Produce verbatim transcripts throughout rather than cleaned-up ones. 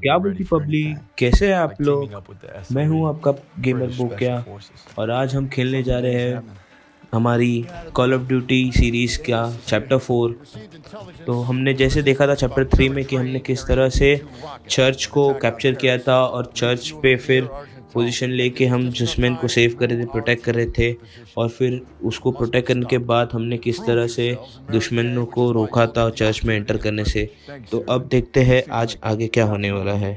क्या बोलती पब्लिक, कैसे हैं आप लोग? मैं हूं आपका गेमर बोक्या और आज हम खेलने जा रहे हैं हमारी कॉल ऑफ ड्यूटी सीरीज़ का चैप्टर फोर। तो हमने जैसे देखा था चैप्टर थ्री में कि हमने किस तरह से चर्च को कैप्चर किया था और चर्च पे फिर पोजीशन लेके हम दुश्मन को सेव कर रहे थे, प्रोटेक्ट कर रहे थे। और फिर उसको प्रोटेक्ट करने के बाद हमने किस तरह से दुश्मनों को रोका था चर्च में एंटर करने से। तो अब देखते हैं आज आगे क्या होने वाला है।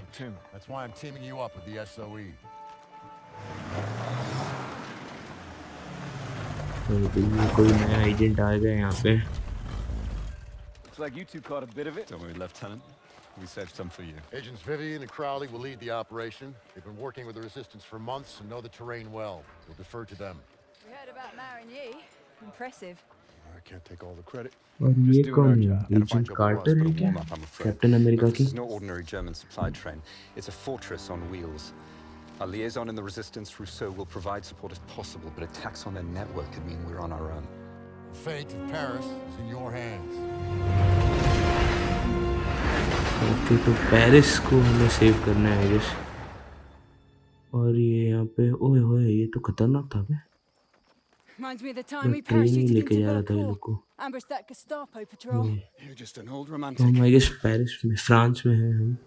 तो ये कोई नया एजेंट आ गया यहाँ पे। Looks like you two caught a bit of it. Don't worry, Lieutenant. We saved some for you. Agents Vivian and Crowley will lead the operation. They've been working with the Resistance for months and know the terrain well. We'll defer to them. We heard about Marigny. Impressive. I can't take all the credit. और ये कौन है? Agent Carter है क्या? Captain America की? This is no ordinary German supply train. It's a fortress on wheels. Our liaison in the Resistance, Rousseau, will provide support if possible, but attacks on their network could mean we're on our own. The fate of Paris is in your hands. Okay, तो Paris को हमें save करना है guess. और ये यहाँ पे ओए होए, ये तो खतरनाक था बे। Reminds me of the time we train ही parachuted लेके into जा रहा था ये लोग Vercors. को। Ambushed that Gestapo patrol. You're just an old तो romantic. हम आई गेस पेरिस में, फ्रांस में हैं हम।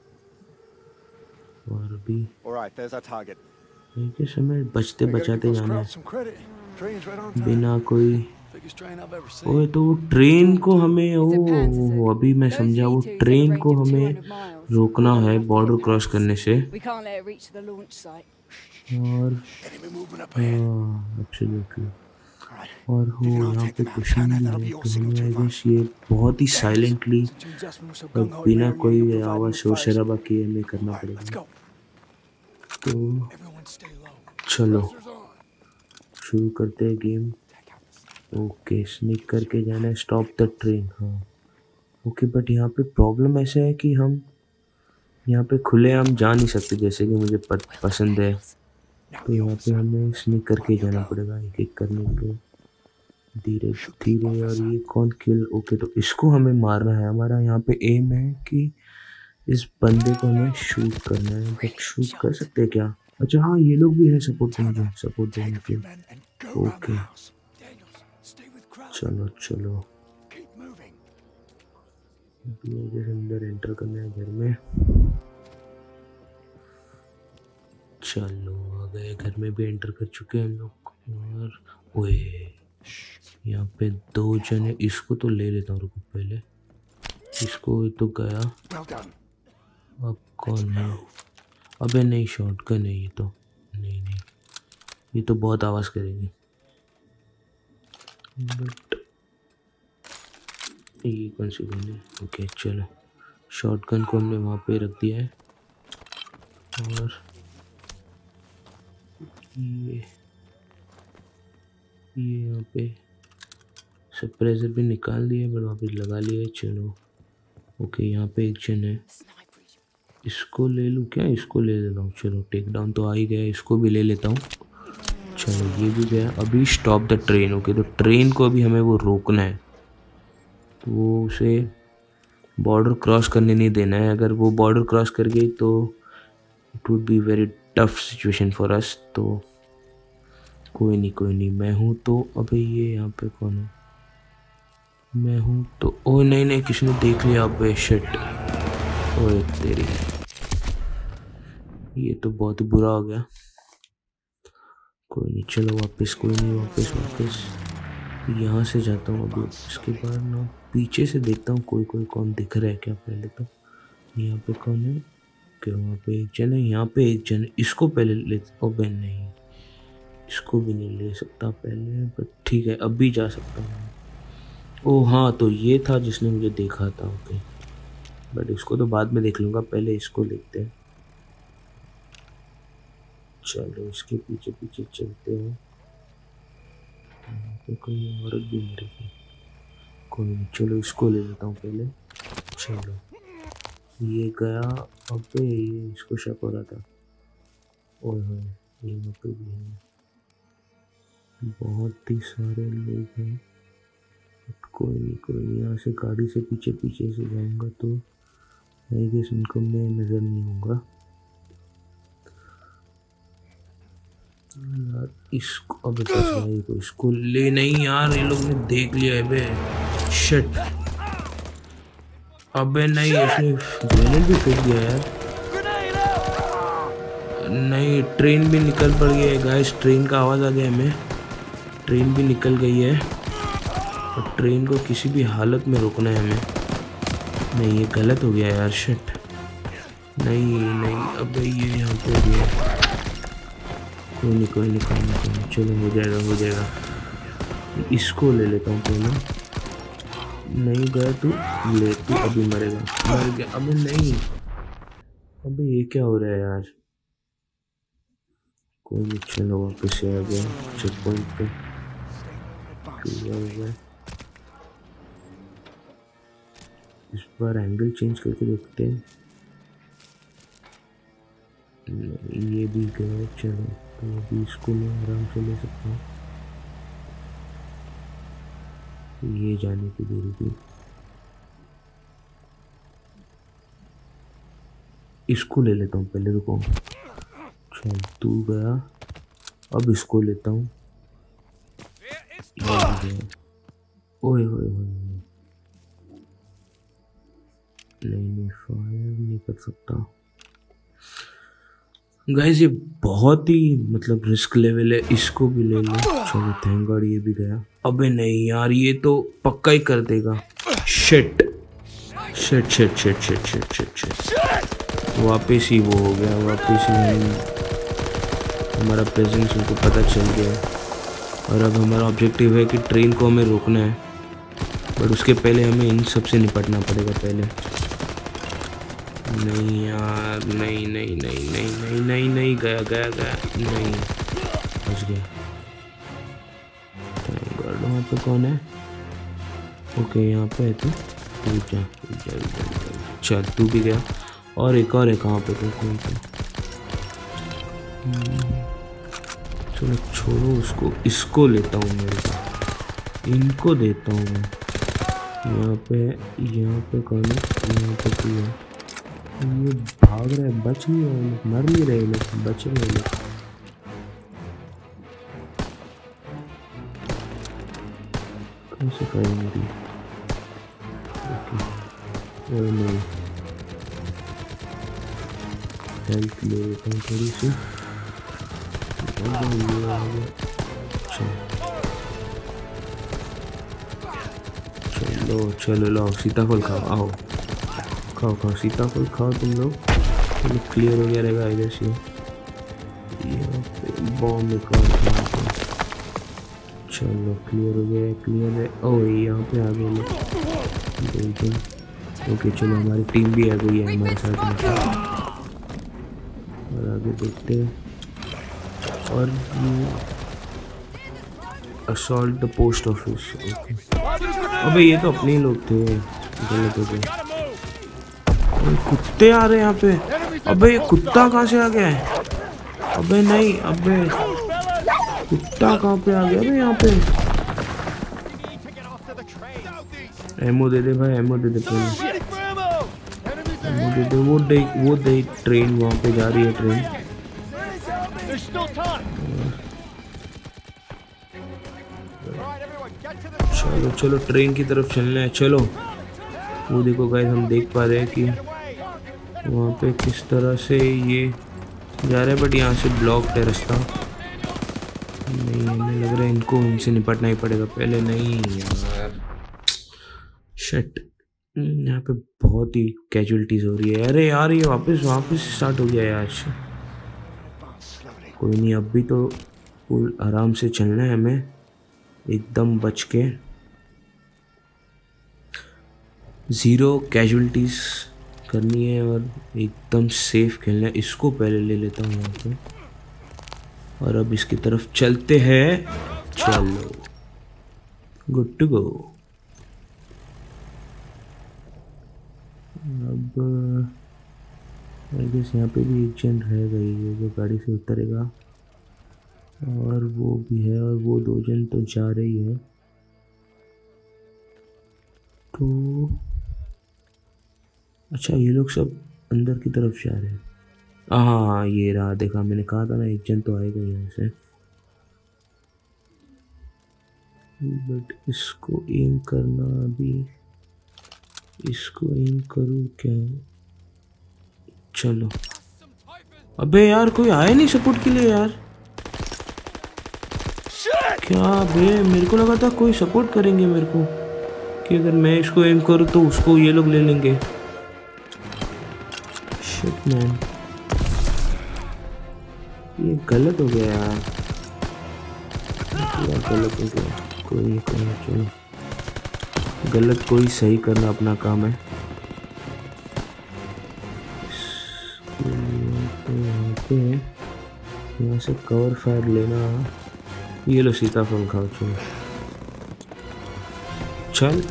और अभी All right, there's our target. I guess हमें बचते I gotta give बचाते those जाना है crowds some credit. Train's right on time. बिना कोई। Biggest train I've ever seen. ओए तो वो ट्रेन को हमें It's a ओ Panzerzug. अभी मैं Those समझा, वो V twos have a train range को of हमें two hundred miles. रोकना है बॉर्डर क्रॉस करने से। We can't let it reach the launch site. और Enemy movement up ahead. हाँ एब्सोल्युटली। All right. और हो Vivian, I'll यहाँ take पे them out. दुश्मन Conrad, भी that'll है, be your तो हमें signature आई line. गेस ये बहुत ही silently Since Jasmine was so और gung-ho, बिना Marion, कोई you provide आवाज़ me with शोर fire शराबा support. किए हमें करना All right, let's पड़ेगा। go. तो Everyone stay low. चलो Pressure's on. शुरू करते हैं गेम। ओके, स्निक करके जाना है, स्टॉप द ट्रेन। हाँ ओके, बट यहाँ पे प्रॉब्लम ऐसा है कि हम यहाँ पे खुले हम जा नहीं सकते जैसे कि मुझे प, पसंद है। Now तो the यहाँ पे officer. हमें स्निक करके जाना पड़ेगा एक एक करने के, धीरे धीरे। और ये कौन किल? ओके, तो इसको हमें मारना है। हमारा यहाँ पे एम है कि इस बंदे को हमें शूट करना है। बट शूट कर सकते हैं क्या? अच्छा हाँ, ये लोग भी हैं सपोर्ट में, मुझे सपोर्ट Take देने a के। few men and go around the Okay. house. Daniels, stay with Crowley. चलो चलो, Keep moving. अभी इधर अंदर एंटर करना है घर में। चलो आ गए, घर में भी एंटर कर चुके हैं हम लोग। और ओए यहाँ पे दो जन है, इसको तो ले लेता हूँ, रुको पहले इसको। तो गया, Well done. अब कौन है? अबे नहीं, शॉटगन है ये तो। नहीं नहीं, ये तो बहुत आवाज़ करेगी। बट ये कौन सी गन है? ओके चलो, शॉटगन को हमने वहाँ पे रख दिया है। और ये ये यहाँ पे सप्रेसर भी निकाल दिया, बट वापस लगा लिया है। चलो ओके, यहाँ पे एक जन है, इसको ले लूँ क्या? इसको ले लेता हूँ। चलो टेक डाउन तो आ ही गया, इसको भी ले लेता हूँ। चलो ये भी गया। अभी स्टॉप द ट्रेन। ओके, तो ट्रेन को अभी हमें वो रोकना है, तो वो उसे बॉर्डर क्रॉस करने नहीं देना है। अगर वो बॉर्डर क्रॉस कर गई तो it would be very tough situation for us. तो कोई नहीं कोई नहीं, मैं हूँ तो। अभी ये यहाँ पे कौन है? मैं हूँ तो। ओ नहीं नहीं, किसने देख लिया? अबे शिट, ओए तेरी, ये तो बहुत ही बुरा हो गया। कोई नहीं, चलो वापस, कोई नहीं, वापस वापस यहाँ से जाता हूँ। अभी इसके बाद ना पीछे से देखता हूँ कोई कोई कौन दिख रहा है क्या पहले। तो यहाँ पे कौन है? क्या वहाँ पे एक जन है, यहाँ पे एक जन है। इसको पहले ले। ओ बहन नहीं, इसको भी नहीं ले सकता पहले, पर ठीक है अभी जा सकता हूँ। ओ हाँ, तो ये था जिसने मुझे देखा था। ओके, बट इसको तो बाद में देख लूँगा, पहले इसको देखते हैं। चलो इसके पीछे पीछे चलते हैं। तो कोई औरत भी मर गई, कोई नहीं, चलो इसको ले लेता हूँ पहले। चलो ये गया। अबे ये इसको शक हो रहा था। ओए होए, ये यहाँ पे भी है, बहुत ही सारे लोग हैं। कोई नहीं कोई नहीं, यहाँ से गाड़ी से पीछे पीछे से जाऊँगा तो आई गेस इनको मैं नज़र नहीं होगा यार। इसको अबे बस भाई को इसको ले नहीं यार, ये लोग ने देख लिया है बे। शिट, अबे नहीं, इसने ग्रेनेड भी फेंक दिया यार। नहीं, ट्रेन भी निकल पड़ गई है गाइस, ट्रेन का आवाज़ आ गया हमें, ट्रेन भी निकल गई है और ट्रेन को किसी भी हालत में रोकना है हमें। नहीं, ये गलत हो गया यार, शिट। नहीं नहीं, अबे ये यहाँ पे हो गया। कोई नहीं कोई नहीं कोई नहीं कोई नहीं, चलो हो जाएगा हो जाएगा। इसको ले लेता हूँ पहले। नहीं गया तू, ले तू अभी मरेगा, मर गया। अबे नहीं, अबे ये क्या हो रहा है यार। कोई नहीं, चलो वापस से आ गया चेक पॉइंट पे। हो गया, इस बार एंगल चेंज करके देखते हैं। ये भी गया, चलो तो अभी इसको मैं आराम से ले सकता हूँ। ये जाने की देरी थी, इसको ले लेता हूँ पहले, रुको। चल तू गया, अब इसको लेता हूँ। ओए ओए ओए, नहीं नहीं फायर नहीं कर सकता गाइस, ये बहुत ही मतलब रिस्क लेवल है। इसको भी ले लो, चलो थैंक गॉड ये भी गया। अबे नहीं यार, ये तो पक्का ही कर देगा। Shit shit shit shit shit shit shit shit, वापस ही वो हो गया, वापस ही हमारा प्रेजेंस उनको पता चल गया। और अब हमारा ऑब्जेक्टिव है कि ट्रेन को हमें रोकना है, बट उसके पहले हमें इन सब से निपटना पड़ेगा पहले। नहीं यार, नहीं नहीं नहीं नहीं नहीं नहीं नहीं, गया गया गया, नहीं फंस गया। वहाँ पे कौन है? ओके यहाँ पे है, तू तू जा जा जा, चल तू भी गया। और एक और है, कहाँ पे तो कौन सा? चलो छोड़ो उसको, इसको लेता हूँ मेरे को, इनको देता हूँ मैं। यहाँ पे यहाँ पे कौन है? यहाँ पे तू है। ये भाग रहे, बच नहीं रहे लोग, मर नहीं रहे लोग, बच रहे लोग। कैसे करेंगे? ओके, नहीं हेल्थ ले लेता हूँ थोड़ी सी। चलो चलो लो, सीताफल खाओ, आओ खाओ खाओ सीताफल खाओ तुम लोग। तो क्लियर हो गया रहेगा इधर से। यहाँ पे बॉम्ब निकाल, चलो क्लियर हो गया, क्लियर है। ओह यहाँ पे आ गए लोग। ओके चलो, हमारी टीम भी आ गई है हमारे साथ में। और आगे देखते हैं। और असॉल्ट द पोस्ट ऑफिस। अबे ये तो अपने ही लोग थे, गलत हो गए। कुत्ते आ रहे हैं यहाँ पे। अबे ये कुत्ता कहाँ से आ गया है? अबे नहीं, अबे कुत्ता कहाँ पे आ गया? अबे यहाँ पे एमो दे दे भाई, एमो दे दे पहले, एमो दे दे। वो दे वो दे ट्रेन वहाँ पे जा रही है ट्रेन। चलो चलो ट्रेन की तरफ चलना है, चलो। वो देखो गाइस, हम देख पा रहे हैं कि वहाँ पे किस तरह से ये जा रहा है, बट यहाँ से ब्लॉक है रास्ता। नहीं, हमें लग रहा है इनको इनसे निपटना ही पड़ेगा पहले। नहीं यार, शिट, यहाँ पे बहुत ही कैजुअलिटीज हो रही है। अरे यार ये वापस वापस स्टार्ट हो गया है आज। कोई नहीं, अब भी तो फुल आराम से चलना है हमें, एकदम बच के, ज़ीरो कैजुअलिटीज करनी है और एकदम सेफ खेलना है। इसको पहले ले लेता हूँ यहाँ पे, और अब इसकी तरफ चलते हैं। चलो, गुड टू गो। अब आई गेस यहाँ पे भी एक जन रहेगा ही जो गाड़ी से उतरेगा, और वो भी है, और वो दो जन तो जा रही है। तो अच्छा ये लोग सब अंदर की तरफ जा रहे हैं। हाँ ये रहा, देखा मैंने कहा था ना एक जन तो आएगा यहाँ से। बट इसको एम करना अभी, इसको एम करूँ क्या? चलो अबे यार कोई आया नहीं सपोर्ट के लिए यार। क्या बे, मेरे को लगा था कोई सपोर्ट करेंगे मेरे को कि अगर मैं इसको एम करूँ तो उसको ये लोग ले लेंगे। शिट मैन, ये गलत हो गया यार, गलत हो गया। कोई नहीं कोई नहीं, चलो गलत कोई सही करना अपना काम है। तो यहाँ पे यहाँ से कवर फायर लेना। ये लो सीताफल खाओ, चलो चल।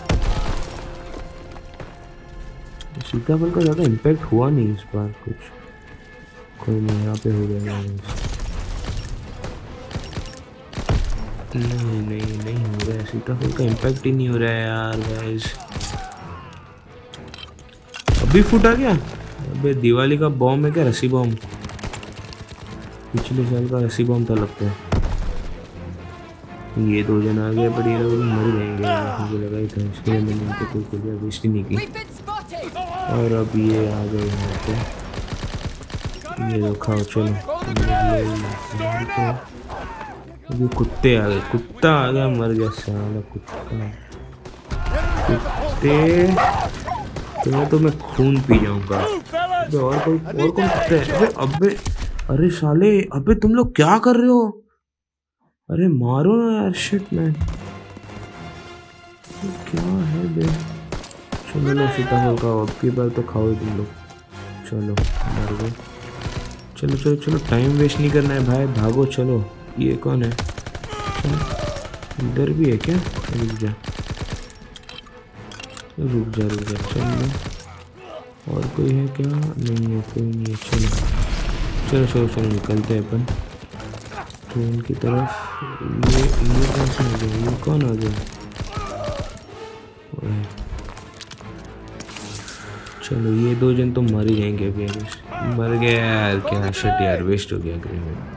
सीताफल का ज़्यादा इम्पैक्ट हुआ नहीं इस बार कुछ, कोई नहीं यहाँ पे हो जाएगा। नहीं नहीं नहीं हो रहा है, सीताफल का इम्पैक्ट ही नहीं हो रहा है यार गाइस। अभी फूट आ गया। अबे दिवाली का बॉम्ब है क्या? रस्सी बॉम्ब, पिछले साल का रस्सी बॉम्ब था लगता है। ये दो जन आ गए, पर ये लोग मर जाएंगे, मुझे लगा ही था, इसके लिए मैंने उनको कोई कोई वेस्ट ही नहीं की। और अब ये आ गए यहाँ पे, ये तो खाओ चलो। अभी कुत्ते आ गए, कुत्ता आ गया, मर गया साला कुत्ता। कुत्ते तो, तो मैं खून पी जाऊंगा। अबे और कोई और कौन कुत्ते हैं? अबे अबे अरे साले, अबे तुम लोग क्या कर रहे हो? अरे मारो ना यार, शिट मैन क्या है बे। चलो लो सीताफल खाओ, अब की बार तो खाओ तुम लोग। चलो मर गए। चलो चलो चलो, टाइम वेस्ट नहीं करना है भाई, भागो चलो। ये कौन है? इधर भी है क्या? रुक जा रुक जा रुक जा चलो। और कोई है क्या? नहीं है, कोई नहीं है। चलो चलो चलो चलो निकलते हैं अपन ट्रेन की तरफ। ये ये कौन सा आ गया? ये कौन आ गया? चलो ये दो जन तो मर ही जाएंगे अभी। मर गया यार, क्या शिट यार, वेस्ट हो गया ग्रेनेड।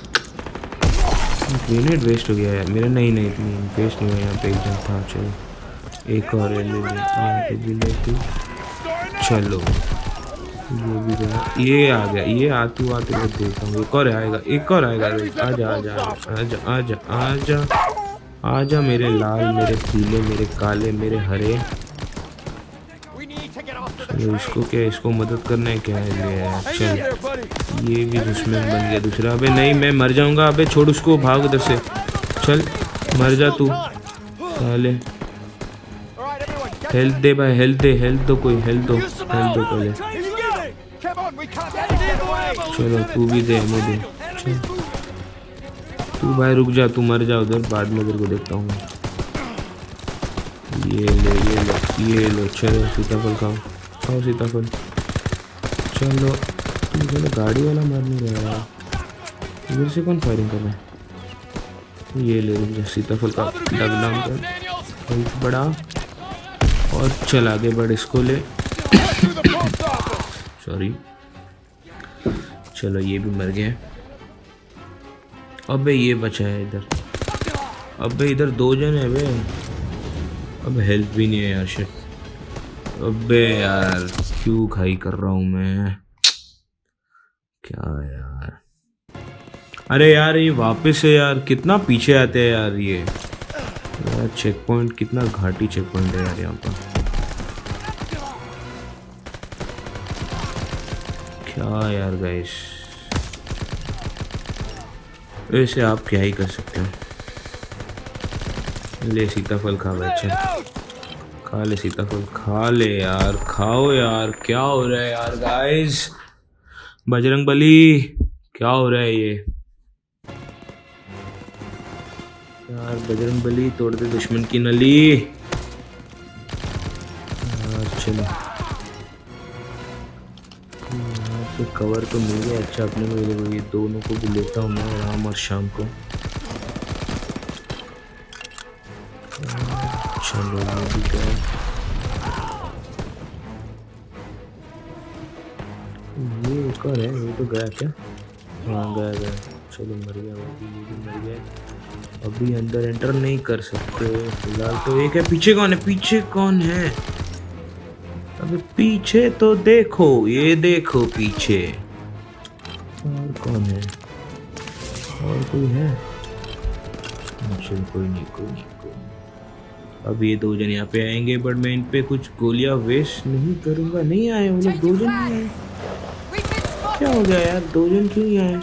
ग्रेनेड वेस्ट हो गया यार मेरा। नहीं नहीं नहीं वेस्ट नहीं हुआ, यहाँ पे एक जन था। चलो एक और ले ले, यहाँ पे भी लेती। चलो ये भी गया, ये आ गया, ये आतू आते हुए देखता हूँ। एक और आएगा, एक और आएगा। आजा आजा आजा आजा आजा आजा मेरे लाल, मेरे पीले, मेरे काले, मेरे हरे। चलो इसको क्या, इसको मदद करना है क्या है? चल ये भी दुश्मन बन गया दूसरा। अबे नहीं मैं मर जाऊंगा। अबे छोड़ उसको, भाग उधर से। चल मर जा तू साले। हेल्थ दे भाई, हेल्थ दे, हेल्थ दो, कोई हेल्थ दो, हेल्थ दो पहले। चलो तू भी दे, मुझे दे। तू भाई रुक जा, तू मर जा उधर, बाद में उधर को देखता हूँ। ये ले ये लो ये लो। चलो सीताफल खाओ, खाओ सीताफल। चलो तुम चलो, गाड़ी वाला मार नहीं रहा यार। इधर से कौन फायरिंग कर रहा है? ये ले रुक जा, सीताफल का डगलाम कर, हेल्थ बढ़ा और चल आगे बढ़, इसको ले। सॉरी। चलो ये भी मर गया। अबे ये बचा है इधर। अबे इधर दो जन है बे। अब हेल्प भी नहीं है यार, शिट। अबे यार क्यों खाई कर रहा हूँ मैं, क्या यार। अरे यार ये वापस है यार, कितना पीछे आते हैं यार ये। यार चेक पॉइंट कितना घाटी चेक पॉइंट है यार यहाँ पर। क्या यार गाइस, वैसे आप क्या ही कर सकते हो। ले सीताफल खा बच्चे, खा ले सीताफल, खा ले यार, खाओ यार। क्या हो रहा है यार गाइस? बजरंग बली क्या हो रहा है ये यार? बजरंग बली तोड़ दे दुश्मन की नली। चलो यहाँ पे कवर तो मिल गया अच्छा अपने को। ये दोनों को भी लेता हूँ मैं राम और शाम को। चलो ये भी क्या है? एक और है, वो तो गया क्या? हाँ गया गया। चलो मर गया, वो भी ये भी मर गया। अभी अंदर एंटर नहीं कर सकते फिलहाल तो। एक है, पीछे कौन है? पीछे कौन है? अबे पीछे तो देखो, ये देखो पीछे और कौन है? और कोई है? चलो कोई नहीं कोई नहीं कोई नहीं। अब ये दो जन यहाँ पे आएंगे, बट मैं इन पे कुछ गोलियां वेस्ट नहीं करूँगा। नहीं आए वो लोग, दो जन नहीं आए। क्या हो गया यार, दो जन क्यों नहीं आए?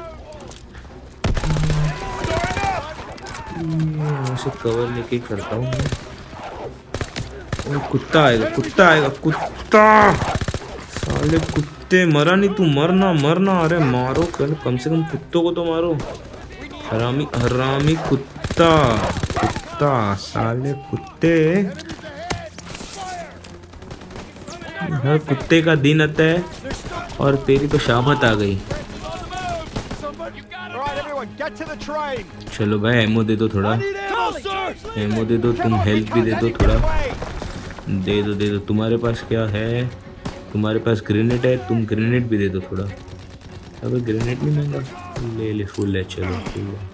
यहाँ से कवर लेके करता हूँ मैं। और कुत्ता आएगा, कुत्ता आएगा, कुत्ता। साले कुत्ते, मरा नहीं तू? मरना मरना। अरे मारो, कम से कम कुत्तों को तो मारो। हरामी हरामी कुत्ता, कुत्ता, साले कुत्ते। हर कुत्ते का दिन आता है और तेरी तो शामत आ गई। चलो भाई एमो दे दो थोड़ा, एमो दे दो, तुम हेल्थ भी दे दो थोड़ा। दे दो दे दो। तुम्हारे पास क्या है? तुम्हारे पास ग्रेनेड है, तुम ग्रेनेड भी दे दो थोड़ा। अबे ग्रेनेड नहीं महंगा, ले ले, फुल है। चलो फुल है।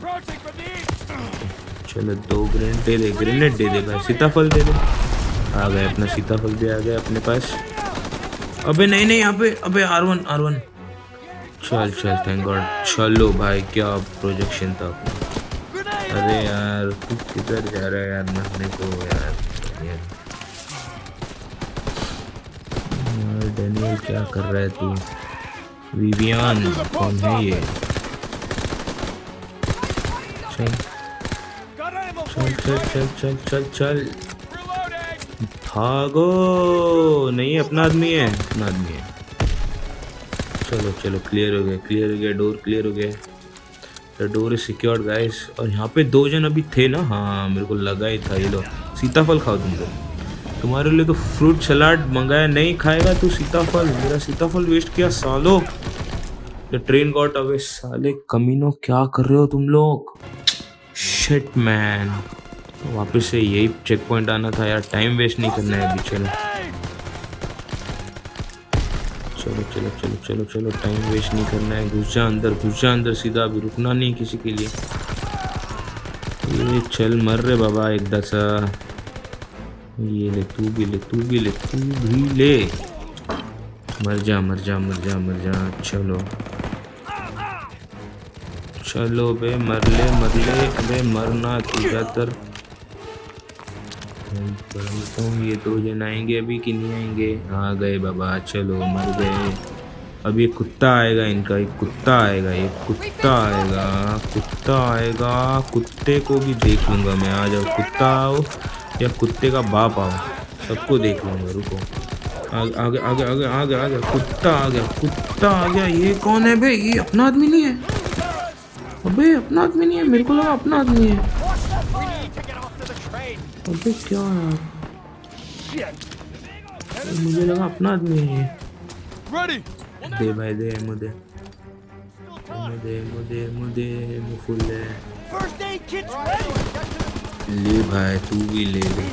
चलो दो ग्रेनेड दे दे, ग्रेनेड दे दे भाई। सीताफल दे दे। आ गए, अपना सीताफल भी आ गया अपने पास। अबे नहीं नहीं, यहाँ पे अबे आर वन आर वन। चल चल, थैंक गॉड। चलो भाई, क्या प्रोजेक्शन था अपना। अरे यार तू किधर जा रहा है यार, मरने को यार। डैनियल क्या कर रहा है तू? विवियन कौन है ये? चल चल चल चल चल चल चल भागो। नहीं, अपना आदमी है, अपना आदमी है। चलो चलो, क्लियर हो गया, क्लियर हो गया, डोर क्लियर हो गया। The door is secured guys. और यहाँ पे दो जन अभी थे ना? हाँ मेरे को लगा ही था। ये लो सीताफल खाओ तुम लोग, तुम्हारे लिए तो फ्रूट सलाद मंगाया। नहीं खाएगा तू सीताफल? मेरा सीताफल वेस्ट किया सालो। The train got away. साले कमीनों, क्या कर रहे हो तुम लोग? शिट मैन, वापस से यही चेक पॉइंट आना था यार। टाइम वेस्ट नहीं करना है अभी। चलो चलो चलो चलो चलो चलो, टाइम वेस्ट नहीं करना है। घुस जा अंदर, घुस जा अंदर सीधा। अभी रुकना नहीं किसी के लिए। ये चल, मर रहे बाबा एक दसा। ये ले, तू भी ले, तू भी ले, तू भी ले। मर जा मर जा मर जा मर जा। चलो चलो बे, मर ले मर ले। अबे मरना तू ज्यादातर। ये दो जन आएंगे अभी कि नहीं आएंगे? आ गए बाबा। चलो मर गए। अब ये कुत्ता आएगा इनका, एक कुत्ता आएगा, ये कुत्ता आएगा, कुत्ता आएगा। कुत्ते को भी देख लूंगा मैं। आ जाओ, कुत्ता आओ या कुत्ते का बाप आओ, सबको देख लूंगा। रुको, आगे आगे आगे आगे आगे आगे। कुत्ता आ गया, कुत्ता आ गया। ये कौन है बे? ये अपना आदमी नहीं है। अबे अपना आदमी नहीं है, मेरे को लगा अपना आदमी है। अबे क्या यार, मुझे लगा अपना आदमी है। दे भाई दे, मुझे मुझे मुझे मुझे मुफुल है। ले भाई तू भी ले ले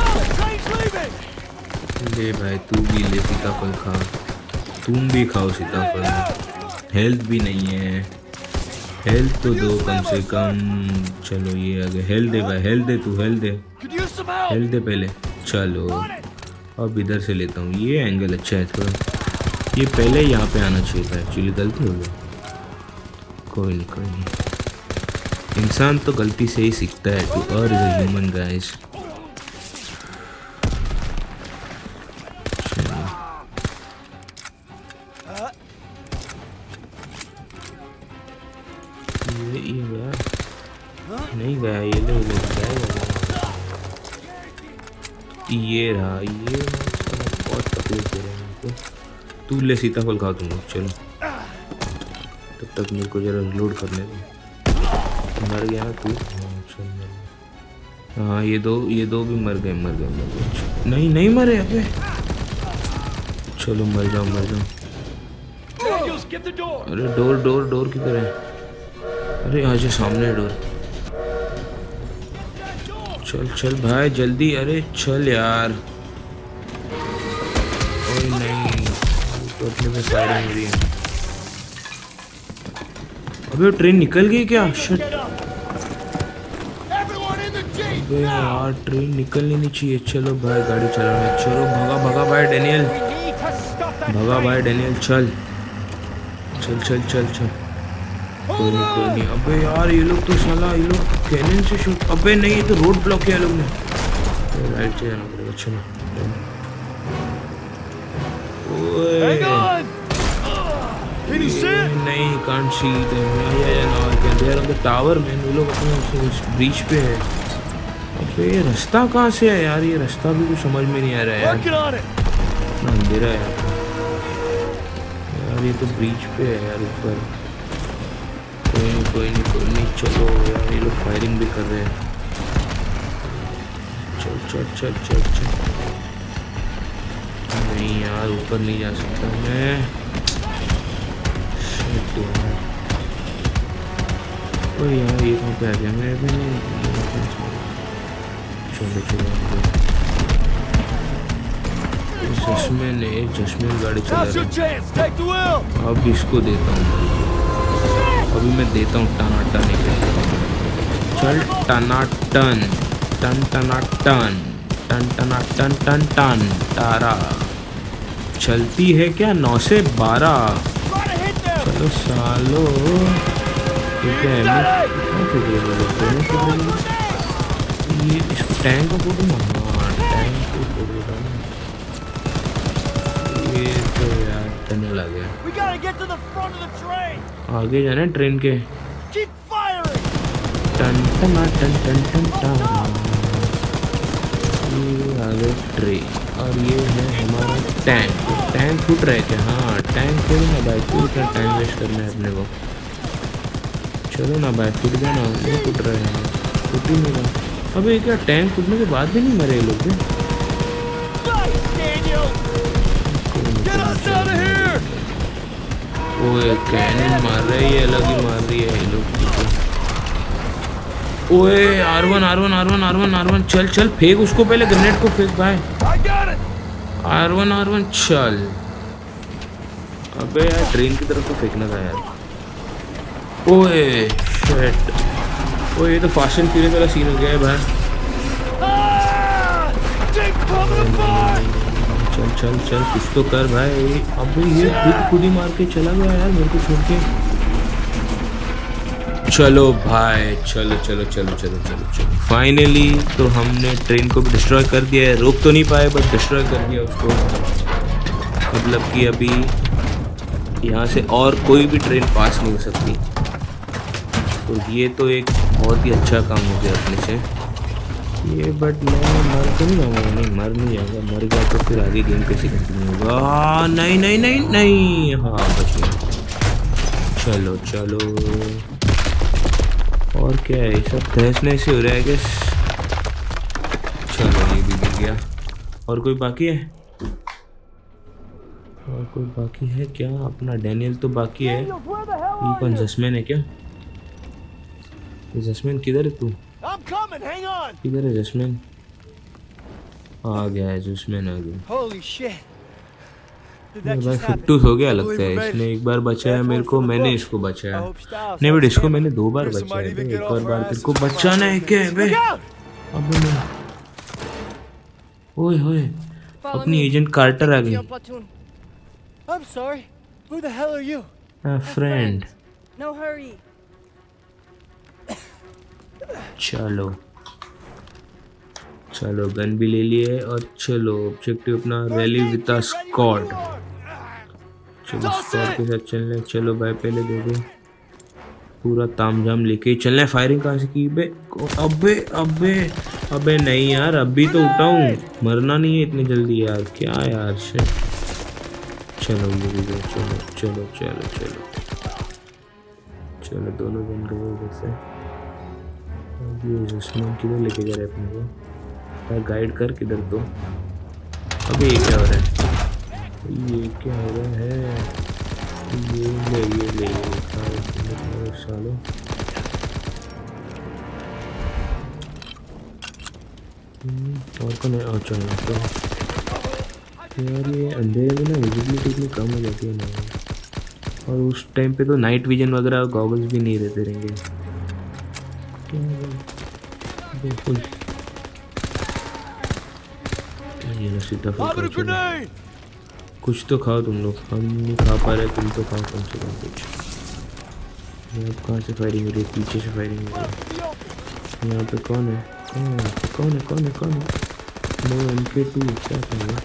ले भाई तू भी ले। सीताफल खा, तुम भी खाओ सीताफल। हेल्थ भी नहीं है, हेल्थ तो दो कम से कम। चलो ये आगे हेल्थ दे भाई, हेल्थ दे तू, हेल्थ दे, हेल्थ दे पहले। चलो अब इधर से लेता हूँ, ये एंगल अच्छा है थोड़ा। ये पहले यहाँ पे आना चाहिए था, एक्चुअली गलती हो गई। कोई नहीं कोई नहीं, इंसान तो गलती से ही सीखता है। To err is a human guys. ये ये गया नहीं गया, ये ले ले गया। ये रहा, ये बहुत तकलीफ दे रहा है हमको। तू ले सीताफल खा तुम लोग। चलो तब तक मेरे को जरा लोड करने दो। मर गया ना तू? हाँ चल मर गया। हाँ ये दो ये दो भी मर गए मर गए मर गए। नहीं नहीं मरे अबे। चलो मर जाओ मर जाओ। अरे डोर डोर डोर किधर है? अरे आजा सामने है डोर। चल चल भाई जल्दी, अरे चल यार। ओए नहीं, तो अपने में फायरिंग हो रही है। अबे ट्रेन निकल गई क्या? शिट। अबे यार ट्रेन निकलनी नहीं चाहिए। चलो भाई गाड़ी चलाना। चलो भगा भगा भाई डेनियल, भगा भाई डेनियल, चल चल चल चल चल। कोई नहीं कोई नहीं। अबे यार ये लोग तो साला ये लोग कैनन से शूट। अबे नहीं ये तो रोड ब्लॉक किया लोग ने। राइट से जाना पड़ेगा। चलो नहीं can't see there on the tower में। वो लोग अपने ब्रिज पे है। अबे ये रास्ता कहाँ से है यार? ये रास्ता भी कुछ समझ में नहीं आ रहा है यार। इतना अंधेरा है यार। यार ये तो ब्रिज पे है यार ऊपर। कोई नहीं कोई नहीं कोई नहीं। चलो यार ये लोग फायरिंग भी कर रहे हैं। चल चल चल चल चल। नहीं यार ऊपर नहीं जा सकता मैं। शिट यार। ओ यार ये कहाँ पे आ गया मैं? भी चलो चलो। चश्मे ने चश्मे गाड़ी चला रहा है। अब इसको देता हूँ। अभी मैं देता हूँ टना टन। चल टना टन टन टना टन टन टना टन टन टन तारा चलती है क्या? नौ से बारह। चलो सालो ठीक है। ये इसको टैंक को फोटो ना। हाँ टैंक को फोटो ना। ये तो यार चलने लग गया। आगे जाना है ट्रेन के। टन टन टन टन टन टन। ये आगे ट्रेन और ये है हमारा टैंक। टैंक फूट रहा है क्या? हाँ टैंक फूट ना भाई। क्यों इतना टाइम वेस्ट करना है अपने को? चलो ना भाई फूट गया ना। नहीं फूट रहा है, फूट ही नहीं रहा। अबे क्या टैंक फूटने के बाद भी नहीं मरे ये लोग? ओए कैनन मार रहे हैं ये, अलग ही मार रही है ये लोग। ओए R one R one R one R one R one. चल चल फेंक उसको पहले, ग्रेनेड को फेंक भाई। आर वन आर वन चल। अबे यार ट्रेन की तरफ तो फेंकना था यार। ओए शिट। ओए ये तो फास्ट एंड फ्यूरियस वाला सीन हो गया है भाई। चल चल चल कुछ तो कर भाई। अबे ये खुद खुद ही मार के चला गया यार मेरे को छोड़ के। चलो भाई चलो चलो चलो चलो चलो चलो। फाइनली तो हमने ट्रेन को भी डिस्ट्रॉय कर दिया है। रोक तो नहीं पाए बट डिस्ट्रॉय कर दिया उसको। मतलब कि अभी यहाँ से और कोई भी ट्रेन पास नहीं हो सकती। तो ये तो एक बहुत ही अच्छा काम हो गया अपने से ये। बट मैं मर तो नहीं जाऊँगा। नहीं मर नहीं जाऊँगा। मर गया तो फिर आगे गेम कैसे कंटिन्यू होगा? नहीं नहीं नहीं नहीं। हाँ बच गया। चलो चलो। और क्या है ये सब तहसने से हो रहा है क्या? चलो ये भी गिर गया। और कोई बाकी है? और कोई बाकी है क्या? अपना डेनियल तो बाकी है। ये कौन जस्मिन है क्या? ये जस्मिन किधर है तू? किधर है जस्मिन? आ गया है जस्मिन आ गया। भाई फुट्टूस हो गया लगता है। इसने एक बार बचाया मेरे को, मैंने इसको बचाया। नहीं बट इसको मैंने दो बार बचाया। एक और बार तेरे को बचाना है क्या बे? अबे मैं ओए होए अपनी एजेंट कार्टर आ गई। I'm sorry. Who the hell are you? A friend. No hurry. चलो चलो गन भी ले लिए और चलो ऑब्जेक्टिव अपना रैली विद द स्क्वाड। चलो स्क्वाड के साथ चलने। चलो भाई पहले दे दो पूरा तामझाम लेके चलना है। फायरिंग कहाँ से की बे? अबे अबे अबे नहीं यार अभी तो उठाऊं। मरना नहीं है इतनी जल्दी यार। क्या यार शिट। चलो ये भी दो। चलो चलो चलो चलो चलो दोनों बन गए जैसे। ये जस्मिन किधर लेके जा रहे अपने को? यार गाइड कर किधर तो। अबे ये क्या हो रहा है? ये क्या हो रहा है? ये ले ये ले ये सालो। और कौन है? और चलो तो यार ये अंधेरे में ना विजिबिलिटी इतनी कम हो जाती है ना। और उस टाइम पे तो नाइट विजन वगैरह गॉगल्स भी नहीं रहते रहेंगे। क्या बिल्कुल ये ना सीधा फुल कुछ तो खाओ तुम लोग, हम नहीं खा पा रहे, तुम तो खाओ कम से कम कुछ। यहाँ कहाँ से फायरिंग हो रही है? पीछे से फायरिंग हो रही है। यहाँ पे कौन है? कौन है कौन है कौन है कौन है? नो एम के टू क्या कर रहा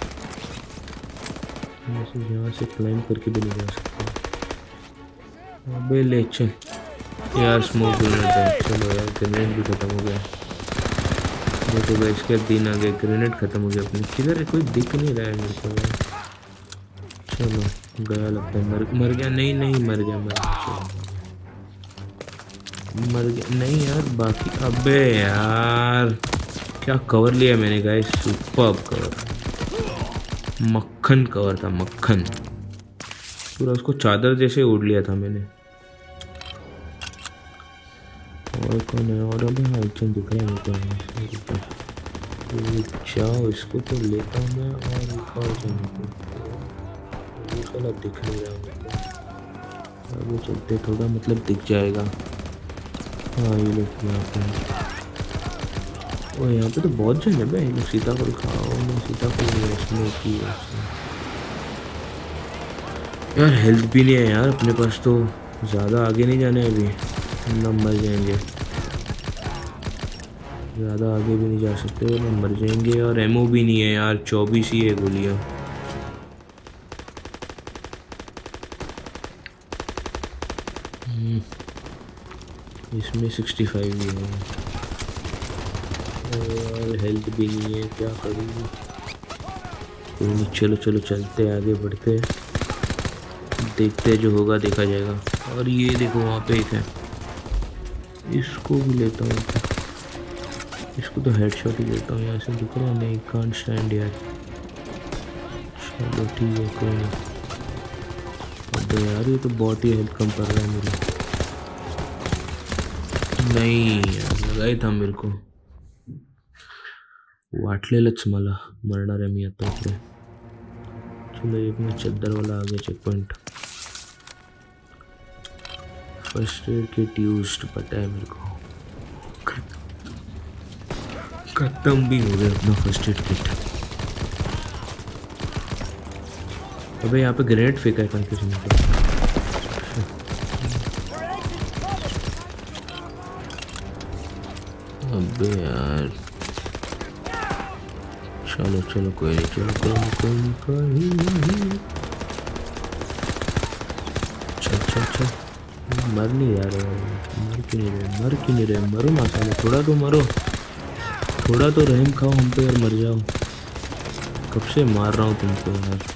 है? यहाँ से क्लाइंब करके भी नहीं जा सकता। अबे ले चल यार, स्मोक ग्रेनेड है। चलो यार ग्रेनेड भी खत्म हो गया। देखो भाई इसके दिन आ गए, ग्रेनेड खत्म हो गया अपने। किधर है? कोई दिख नहीं रहा है मेरे को यार। चलो गया लगता है, मर मर गया। नहीं नहीं मर गया मर गया चलो मर गया नहीं यार बाकी। अबे यार क्या कवर लिया मैंने गाइस, सुपर्ब कवर, मक्खन कवर था, मक्खन पूरा उसको चादर जैसे ओढ़ लिया था मैंने। और कौन है? और अभी हाँ एक जन दिख रहा है मेरे को। जाओ इसको तो लेता हूँ मैं। और एक और जन को दिख नहीं रहा मेरे को। आगे चलते थोड़ा मतलब दिख जाएगा। हाँ ये लोग यहाँ पे, और यहाँ पे तो बहुत जन है भाई। ये लोग सीताफल खाओ ना, सीताफल इसमें की है यार। हेल्थ भी नहीं है यार अपने पास, तो ज़्यादा आगे नहीं जाना है अभी, ना मर जाएंगे। ज़्यादा आगे भी नहीं जा सकते ना मर जाएंगे। और एमओ भी नहीं है यार, चौबीस ही है गोलियाँ। इसमें सिक्सटी फाइव भी है और हेल्थ भी नहीं है, क्या करूँगी? कोई नहीं, चलो चलो चलते आगे बढ़ते, देखते जो होगा देखा जाएगा। और ये देखो वहाँ पे एक है, इसको भी लेता हूँ। इसको तो हेडशॉट ही देता हूँ। यहाँ से दिख रहा है नहीं, कांट स्टैंड यार। चलो ठीक है कोई नहीं। अबे यार ये तो बहुत ही हेल्थ कम कर रहा है मेरी। नहीं यार लगा ही था मेरे को। वाटलेलच मला मरणार आहे मी आता इकडे। चलो ये अपना चद्दर वाला आ गया check point. First aid kit used पता है मेरे को। खत्म भी हो गया अपना फर्स्ट एड किट। अबे यहाँ पे ग्रेनेड फेंका है कंफ्यूजन में। अबे यार चलो चलो कोई नहीं, चलो कोई नहीं कोई नहीं कोई नहीं। चल चल चल, मर नहीं जा रहे, मर क्यों नहीं रहे, मर क्यों नहीं रहे? मरो ना साले, थोड़ा तो मरो, थोड़ा तो रहम खाओ हम पे यार, मर जाओ। कब से मार रहा हूँ तुमको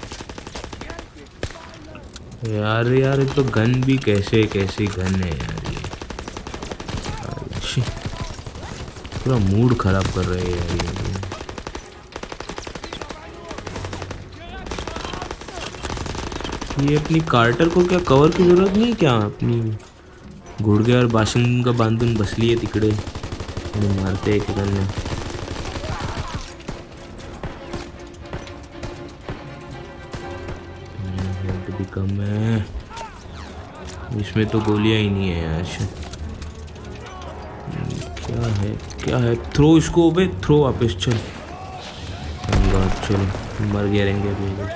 यार। यार यार तो गन भी कैसे कैसी गन है यार, ये पूरा मूड खराब कर रहे हैं यार ये। ये अपनी कार्टर को क्या कवर की जरूरत नहीं क्या? अपनी घुड़गे और बाशिंग का बांधून बसली है तिकडे आणि मारते एक ने। हेल्थ भी कम है, इसमें तो गोलियां ही नहीं है यार। क्या है क्या है? थ्रो इसको, बे थ्रो वापस। चल चलो मर गए रहेंगे अभी।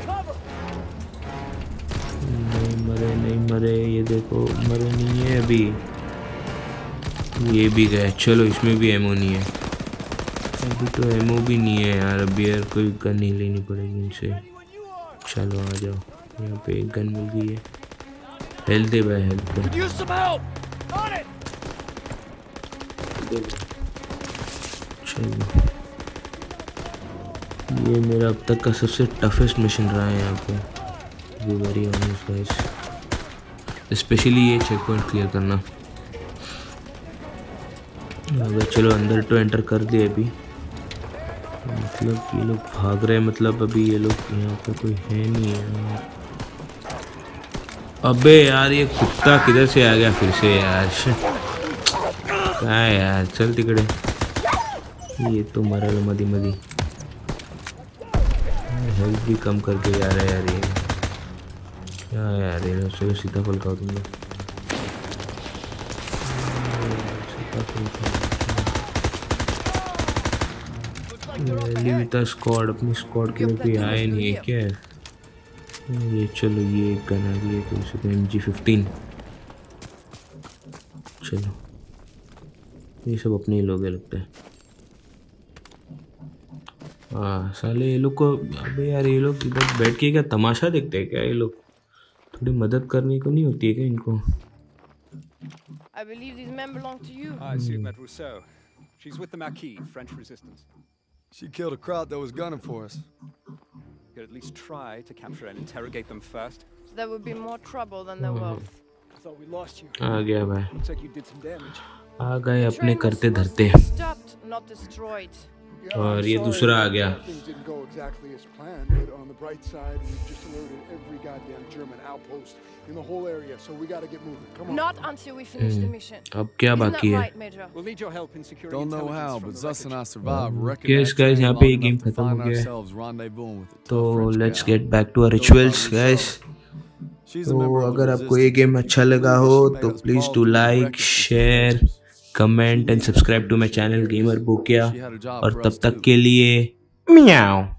नहीं मरे नहीं मरे, ये देखो मरे नहीं है अभी। ये भी गए। चलो इसमें भी एमओ नहीं है अभी, तो एमओ भी नहीं है यार अभी। यार कोई गन नहीं लेनी पड़ेगी इनसे। चलो आ जाओ, यहाँ पे एक गन मिल गई है। हेल्थ दे भाई, हेल्थ दे। चलो ये मेरा अब तक का सबसे टफेस्ट मिशन रहा है यहाँ पे, be very honest guys. Specially ये चेक पॉइंट क्लियर करना। अगर चलो अंदर तो एंटर कर दिए अभी। मतलब ये लोग भाग रहे हैं, मतलब अभी ये लोग यहाँ पे कोई है नहीं है। अबे यार ये कुत्ता किधर से आ गया फिर से यार? क्या है यार, चल तिकड़े। ये तो मरल मदी मदी, हेल्थ भी कम करके जा रहा है यार ये। क्या यार ये चलो सीताफल खाओ तुम लोग। सीताफल खाओ। स्क्वाड अपनी स्क्वाड के लिए कोई आए नहीं है क्या? ये चलो ये एक गन आ गई है तो इसे एम जी फिफ्टीन। चलो ये सब अपने ही लोग हैं लगता है। हाँ साले ये लोग को, अबे यार ये लोग इधर बैठ के क्या तमाशा देखते हैं क्या? ये लोग थोड़ी मदद करने को नहीं होती है क्या इनको? I believe these men belong to you. I see you met Rousseau. She's with the Maquis, French resistance. She killed a crowd that was gunning for us. You could at least try to capture and interrogate them first. There would be more trouble than the wealth. I thought we lost you. आ गया भाई, Looks like you did some damage. आ गए The अपने train करते was धरते। supposed to be stopped, not destroyed. और ये दूसरा आ गया। Things didn't go exactly as planned, but on the bright side, we've just alerted every goddamn German outpost in the whole area, so we gotta get moving. Come on. Not until we finish the mission. अब क्या Isn't that बाकी है? right, Major? We'll need your help in securing Don't know intelligence how, from but the Zuss and I wreckage. survived. Reckon Yes, that guys, train यहाँ long पे ये enough game to खत्म हो find गया है। ourselves rendezvousing with a तो tough French let's gal. Get back to our Don't rituals call guys. She's a तो member of the अगर आपको ये resistance. गेम अच्छा लगा हो She made तो us please fall to through the like, wreckage with share, soldiers. Comment and subscribe to my channel gamer बोकिया। She had a job और for तब us तक too. के लिए म्याऊ।